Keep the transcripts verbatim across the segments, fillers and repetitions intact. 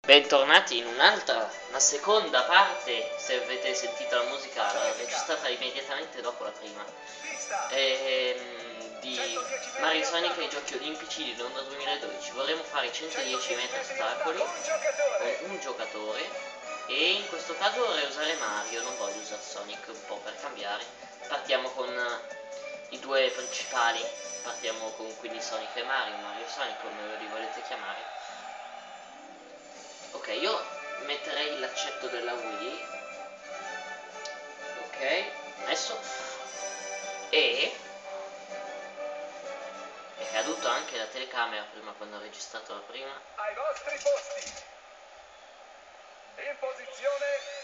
Bentornati in un'altra, una seconda parte. Se avete sentito la musica l'ho registrata immediatamente dopo la prima, ehm, di Mario Sonic e i Giochi Olimpici di Londra duemiladodici. Vorremmo fare i centodieci metri ostacoli con un giocatore e in questo caso vorrei usare Mario, non voglio usare Sonic, un po' per cambiare. Partiamo con uh, i due principali, partiamo con quindi Sonic e Mario, Mario e Sonic come li volete chiamare. Ok, io metterei l'accetto della Wii. Ok, messo. E è caduto anche la telecamera prima quando ho registrato la prima. Ai vostri posti. In posizione.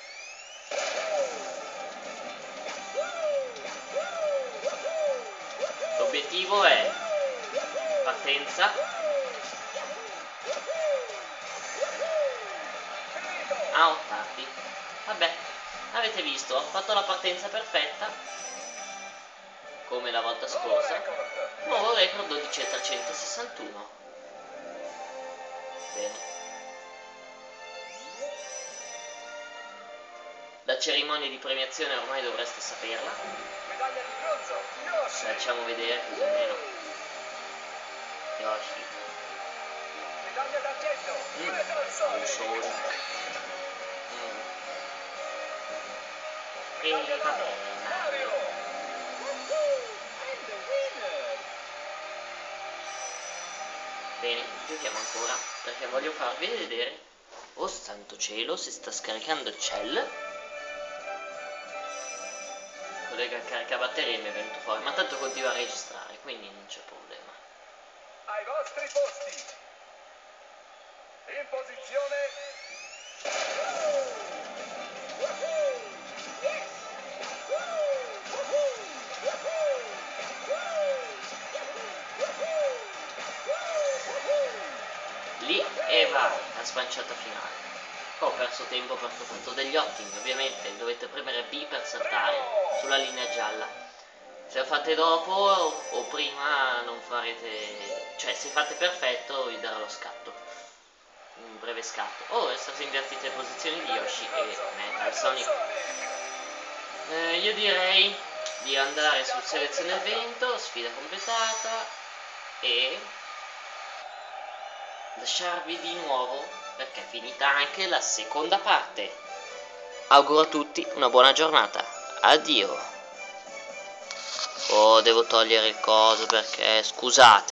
L'obiettivo è partenza. Ah, ottati. Vabbè, avete visto, ho fatto la partenza perfetta come la volta scorsa. Nuovo record dodici e trecentosessantuno. Bene. La cerimonia di premiazione ormai dovreste saperla. Medaglia di bronzo. Yoshi. Facciamo vedere così almeno. Yoshi. Medaglia d'argento. Mm. Metal Sonic. Sonic. Mm. Medaglia E d'oro. vabbè, Mario. Mario. I'm the winner. Bene, giochiamo ancora perché voglio farvi vedere. Oh santo cielo, si sta scaricando il cell. Collega il caricabatterie mi è venuto fuori, ma tanto continua a registrare, quindi non c'è problema. Ai vostri posti. In posizione. Lì e va la smanciata finale. Ho perso tempo perché ho fatto degli ottimi, ovviamente dovete premere B per saltare sulla linea gialla. Se lo fate dopo o prima non farete, cioè se fate perfetto vi darà lo scatto, un breve scatto. Oh, è stato invertite le posizioni di Yoshi e Metal Sonic. Eh, io direi di andare su selezione evento, sfida completata e lasciarvi di nuovo perché è finita anche la seconda parte. Auguro a tutti una buona giornata. Addio. Oh, devo togliere il coso perché scusate.